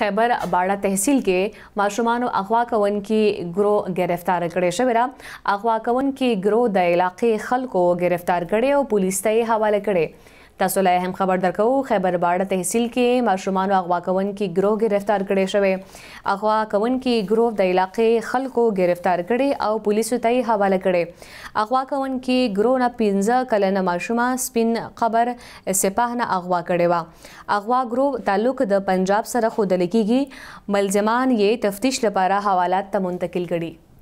خیبر باڑه تحصیل کې ماشومانو اغوا کوونکي ګروه گرفتار کړی شوی را. اغوا کوونکي ګروه د علاقې خلکو گرفتار کړي او پولیس ته یې حواله کړي. تاسو لا هم خبر درکو خیبر باڑه تحصیل کې ماشومانو اغوا کوونکي ګروه گرفتار کړي شوی. اغوا کوونکي ګروه د علاقې خلکو گرفتار کړي او پولیسو ته یې حواله کړي. اغوا کوونکي ګروه نه 15 کلنه ماشومه سپین قبر سپاه نه اغوا کړي و. اغوا ګروه تعلق د پنجاب سره ښودل کیږي. ملزمان یې تفتیش لپاره حوالات ته منتقل کړي.